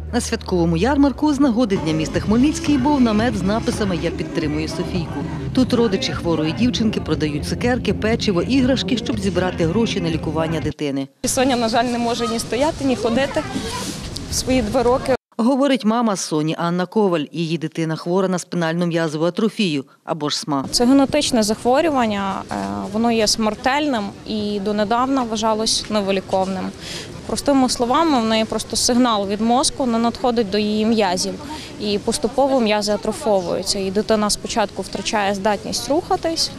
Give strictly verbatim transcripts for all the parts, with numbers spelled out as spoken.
На святковому ярмарку з нагоди Дня міста Хмельницький був намет з написами «Я підтримую Софійку». Тут родичі хворої дівчинки продають цукерки, печиво, іграшки, щоб зібрати гроші на лікування дитини. Соня, на жаль, не може ні стояти, ні ходити в свої два роки. Говорить мама Соні Анна Коваль. Її дитина хвора на спинальну м'язову атрофію або ж СМА. Це генетичне захворювання, воно є смертельним і донедавна вважалось невиліковним. Простими словами, в неї просто сигнал від мозку не надходить до її м'язів. І поступово м'язи атрофовуються. І дитина спочатку втрачає здатність рухатись,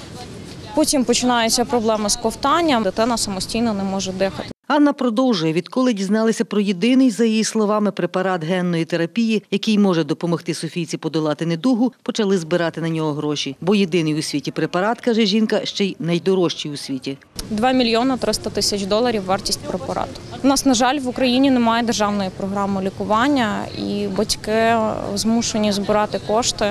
потім починаються проблеми з ковтанням, дитина самостійно не може дихати. Анна продовжує, відколи дізналися про єдиний, за її словами, препарат генної терапії, який може допомогти Софійці подолати недугу, почали збирати на нього гроші. Бо єдиний у світі препарат, каже жінка, ще й найдорожчий у світі. два мільйони триста тисяч доларів вартість препарату. У нас, на жаль, в Україні немає державної програми лікування, і батьки змушені збирати кошти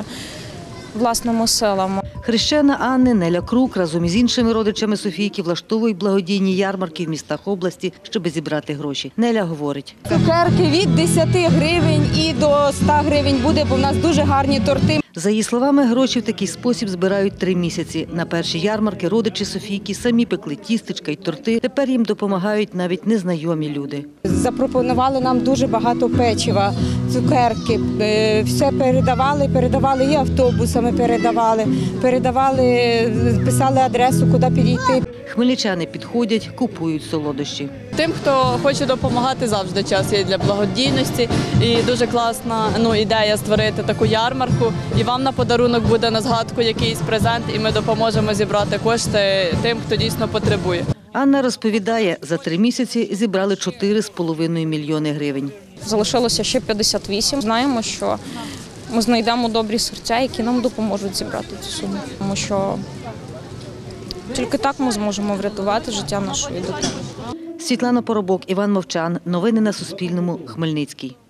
власними силами. Хрещена Анни Неля Крук разом із іншими родичами Софійки влаштовують благодійні ярмарки в містах області, щоб зібрати гроші. Неля говорить. Цукерки від десяти гривень і до ста гривень буде, бо в нас дуже гарні торти. За її словами, гроші в такий спосіб збирають три місяці. На перші ярмарки родичі Софійки самі пекли тістечка й торти. Тепер їм допомагають навіть незнайомі люди. Запропонували нам дуже багато печива, цукерки. Все передавали, передавали і автобусами передавали. Передавали, писали адресу, куди підійти. Хмельничани підходять, купують солодощі. Тим, хто хоче допомагати, завжди час є для благодійності. І дуже класна ну, ідея створити таку ярмарку. І вам на подарунок буде на згадку якийсь презент, і ми допоможемо зібрати кошти тим, хто дійсно потребує. Анна розповідає, за три місяці зібрали чотири з половиною мільйони гривень. Залишилося ще п'ятдесят вісім. Знаємо, що ми знайдемо добрі серця, які нам допоможуть зібрати цю суму. Тому що тільки так ми зможемо врятувати життя нашої дитини. Світлана Поробок, Іван Мовчан. Новини на Суспільному. Хмельницький.